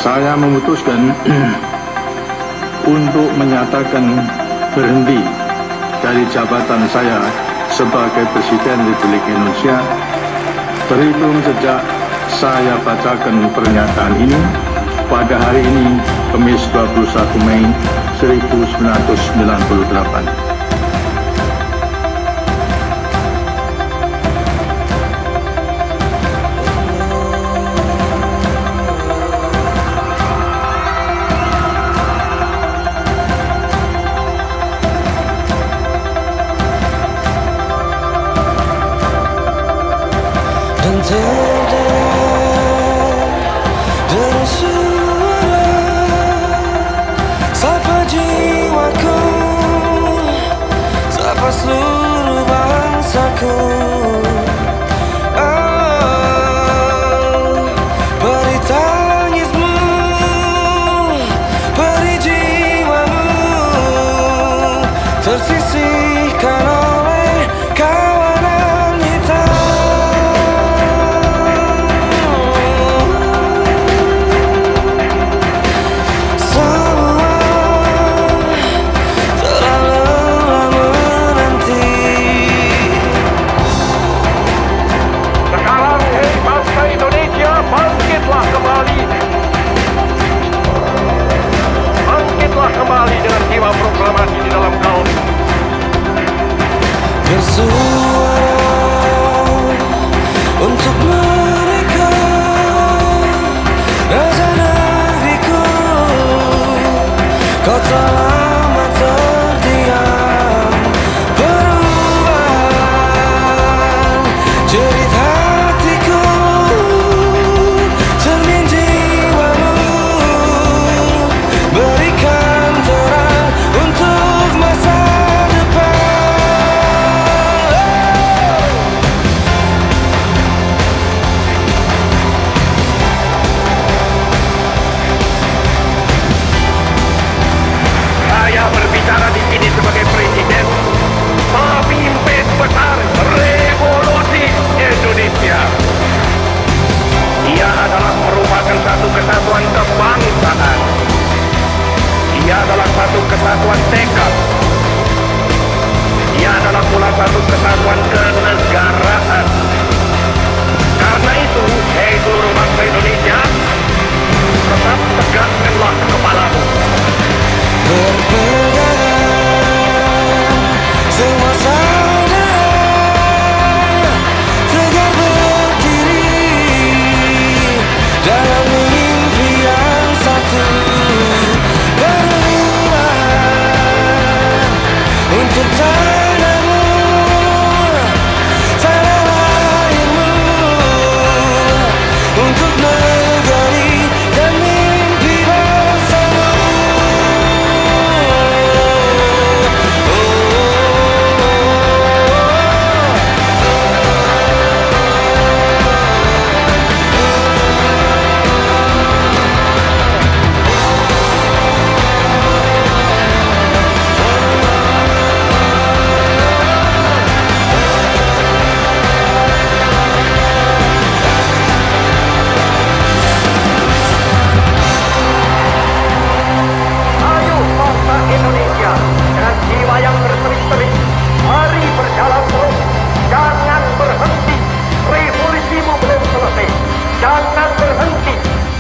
Saya memutuskan untuk menyatakan berhenti dari jabatan saya sebagai Presiden Republik Indonesia terhitung sejak saya bacakan pernyataan ini pada hari ini, Kamis 21 Mei 1998. Dari suara sapa jiwaku, sapa seluruh bangsaku. Oh, beri tangismu, beri jiwamu, tersisihkan oleh kawanan hitam. Kembali dengan jiwa proklamasi di dalam kaum bersuara untuk mereka, raja negeriku, kau tak lama terdiam, berubah jerit hatiku, cermin jiwamu, berikan terang untuk masa depan. Saya berbicara di sini sebagai presiden, pemimpin besar revolusi Indonesia. Ia adalah merupakan satu kesatuan kebangsaan. Ia adalah satu kesatuan tekad. Ia adalah pula satu kesatuan kenegaraan. Karena itu, hei seluruh bangsa Indonesia, tetap tegakkanlah kepalamu. Berpegang semua saudara, tegar berdiri dalam mimpi yang satu, berjuang untuk tanahmu, tanah lahirmu, untuk negeri dan mimpi bangsamu. Ayo bangsa Indonesia, dengan jiwa yang berseri-seri, mari berjalan terus, jangan berhenti. Revolusimu belum selesai, jangan berhenti.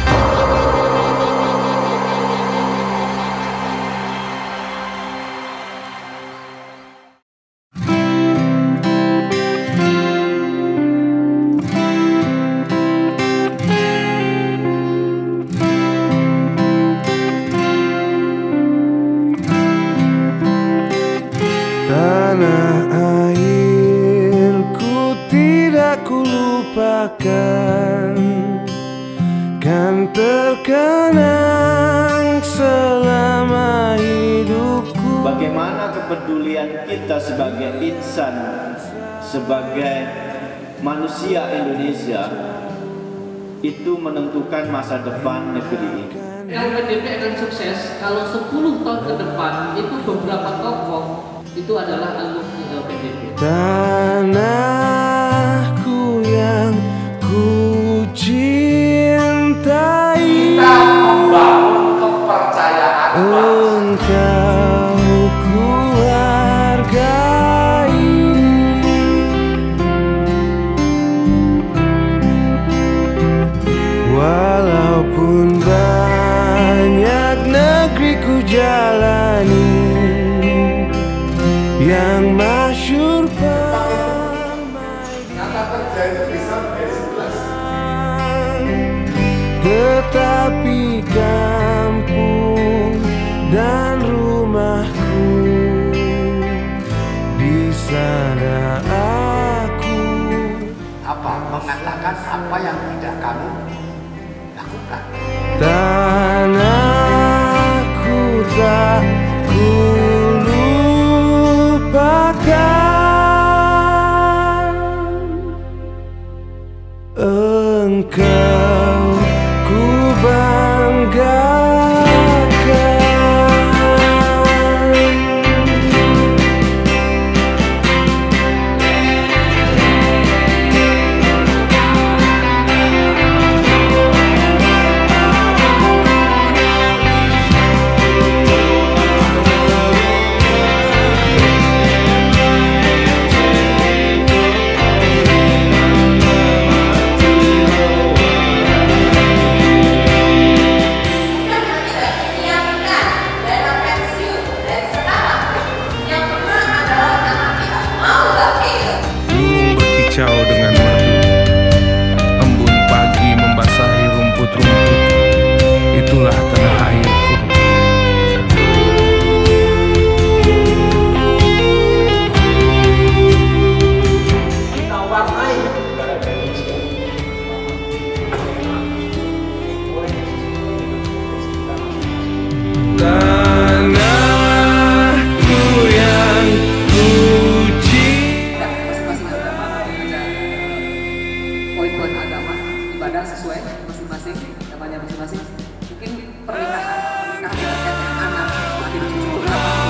Tanah airku tidak kulupakan, kan terkenang selama hidupku. Bagaimana kepedulian kita sebagai insan, sebagai manusia Indonesia itu menentukan masa depan negeri ini. LPDP akan sukses kalau 10 tahun ke depan itu beberapa tokoh itu adalah alumni LPDP. Tanahku yang ku cintai. Kita Tetapi kampung dan rumahku, di sana aku mengatakan apa yang tidak kamu lakukan. Tanahku tak kulupakan, engkau ku banggakan. Kicau dengan merdu, embun pagi membasahi rumput-rumput. Itulah tanah airku. Kita warnai negara Indonesia. Tanahku yang ku poin-poin agama, ibadah sesuai masing-masing, namanya masing-masing. Mungkin pernikahan terkait dengan anak, makin cucu.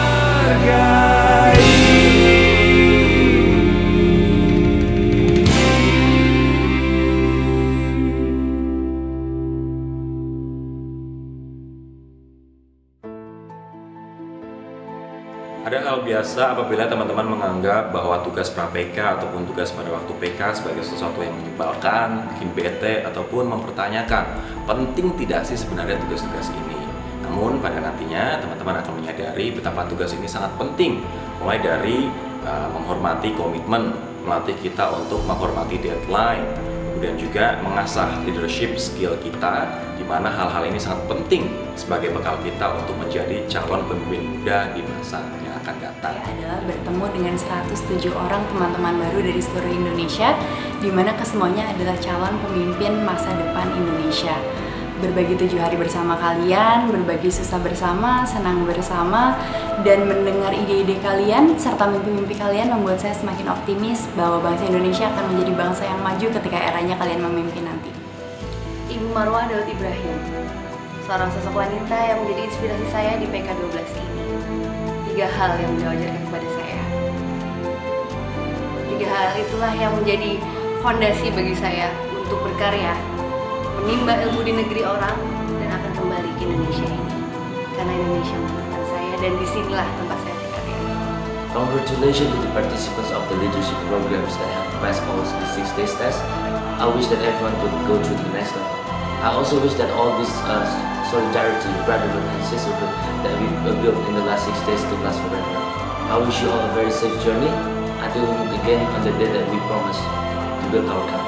Ada hal biasa apabila teman-teman menganggap bahwa tugas pra-PK ataupun tugas pada waktu PK sebagai sesuatu yang menyebalkan, bikin bete, ataupun mempertanyakan penting tidak sih sebenarnya tugas-tugas ini. Namun pada nantinya teman-teman akan menyadari betapa tugas ini sangat penting, mulai dari menghormati komitmen, melatih kita untuk menghormati deadline, kemudian juga mengasah leadership skill kita, di mana hal-hal ini sangat penting sebagai bekal kita untuk menjadi calon pemimpin muda di masa yang akan datang. Adalah bertemu dengan 107 orang teman-teman baru dari seluruh Indonesia, di mana kesemuanya adalah calon pemimpin masa depan Indonesia. Berbagi 7 hari bersama kalian, berbagi susah bersama, senang bersama, dan mendengar ide-ide kalian serta mimpi-mimpi kalian membuat saya semakin optimis bahwa bangsa Indonesia akan menjadi bangsa yang maju ketika eranya kalian memimpin nanti. Ibu Marwah Daud Ibrahim, seorang sosok wanita yang menjadi inspirasi saya di PK 12 ini. 3 hal yang beliau ajarkan kepada saya. 3 hal itulah yang menjadi fondasi bagi saya untuk berkarya, menimba ilmu di negeri orang, dan akan kembali ke Indonesia ini. Karena Indonesia membutuhkan saya, dan disinilah tempat saya berkarya. Congratulations to the participants of the leadership programs that have passed all the 6 days test. I wish that everyone could go through the next level. I also wish that all this solidarity, brotherhood, and sisterhood that we built in the last 6 days to last forever. I wish you all a very safe journey until we meet again on the day that we promise to build our country.